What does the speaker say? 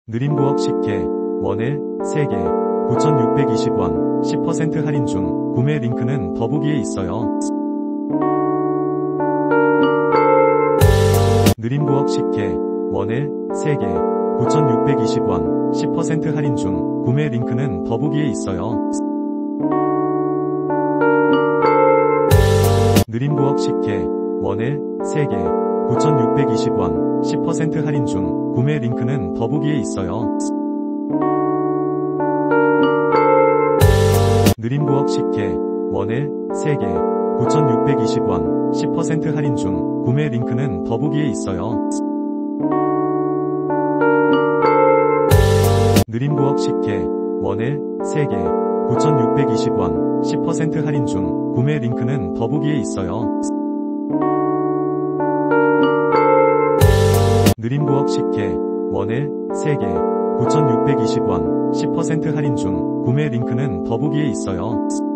느림 부엌 식혜, 원을 3개, 9,620원, 10% 할인 중. 구매 링크는 더보기에 있어요. 느림 부엌 식혜, 원을 3개, 9,620원, 10% 할인 중. 구매 링크는 더보기에 있어요. 느림 부엌 식혜, 원을 3개, 9,620원, 10% 할인 중. 구매 링크는 더보기에 있어요. 느림 부엌 식혜, 원을 3개, 9,620원, 10% 할인 중. 구매 링크는 더보기에 있어요. 느림 부엌 식혜, 원을 3개, 9,620원, 10% 할인 중. 구매 링크는 더보기에 있어요. 느림 부엌 식혜, 원을 3개, 9,620원, 10% 할인 중. 구매 링크는 더보기에 있어요.